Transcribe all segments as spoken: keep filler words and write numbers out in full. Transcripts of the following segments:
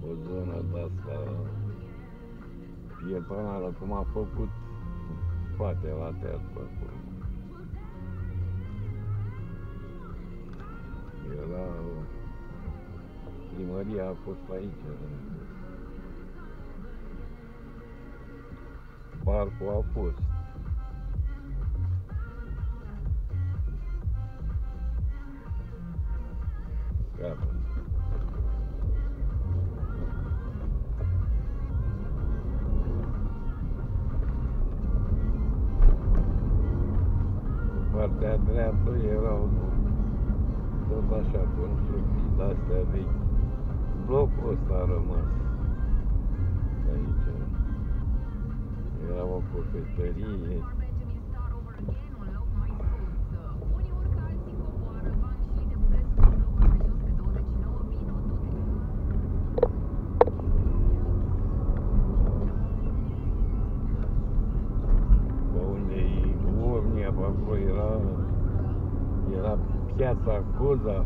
o zonă de-asta pietonală, cum a făcut spate la teatru acolo. Era... primăria a fost aici. Parcul a fost. Gata. Partea dreaptă erau tot așa construcții de-astea vechi. Blocul ăsta a rămas aici. Era o cofetărie. Pe unde-i Urnia, pe acolo era, era piața Coza.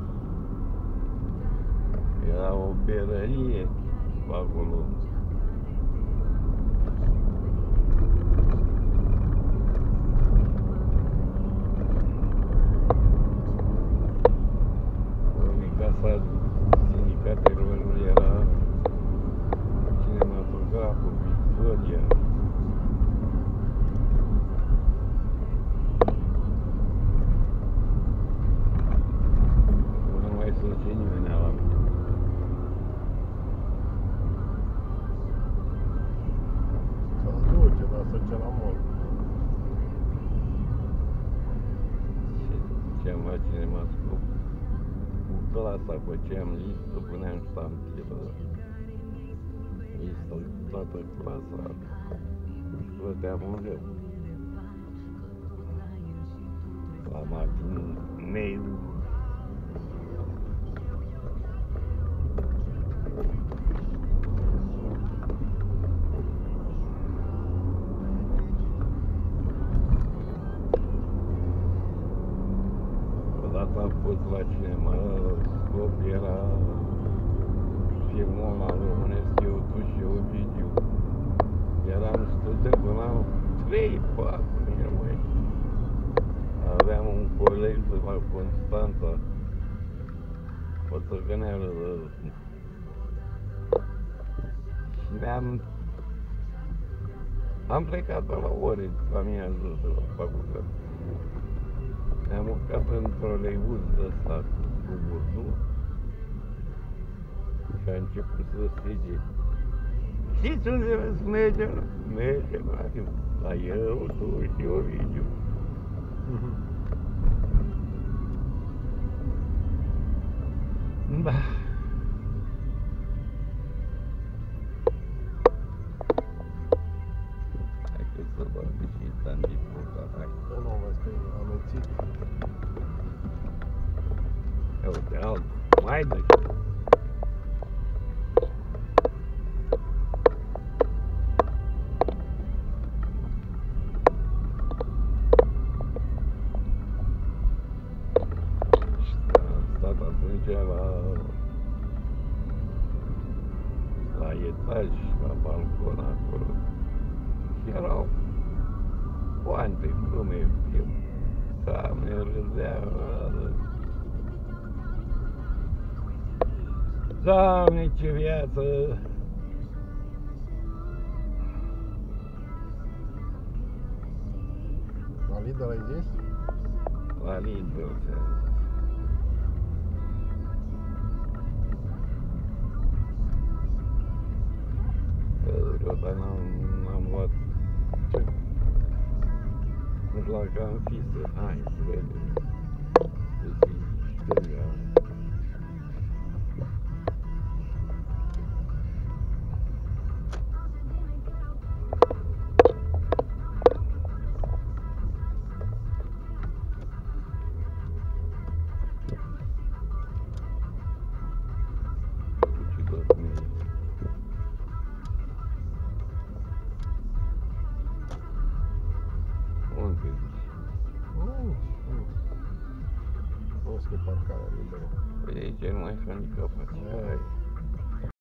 Era o berărie pe acolo. Casa sindicatelor era cinematograful Victoria. Nu mai se duce nimeni la mine. Se duce, dar se duce la mult. Ce duceam la cinemascop? Cu clasa făceam listă, puneam ștampilă. Listă, toată clasa. Și plăteam un leu. La matineu. Odată am fost la cinema, scop era filmul la românesc, eu, tu și Ovidiu. Eram student până la trei patru, mai. Aveam un coleg de la Constanța, o tăgăneală de... Și ne-am... Am plecat pe la ore, la mine ajuns de la facultate. Ne-am urcat în troleibuz de ăsta cu burdul și a început să strige: știți unde să mergem? Mergem la eu, tu și Ovidiu. Da. Hai că să bagi și Sandy Puca, hai. Că nu vezi că e amețit. Ia uite, alt, mai dă-și. La, la etaj, la balcon acolo. Și erau poante, glume, film. Doamne, râdea. Doamne, ce viață! La Lidl ai zis? La Lidl, dar n-am luat ce? Nu știu dacă am fisă. Hai, să vedem. Deci, stânga. Parcarea liberă. Păi aici nu mai handicapat.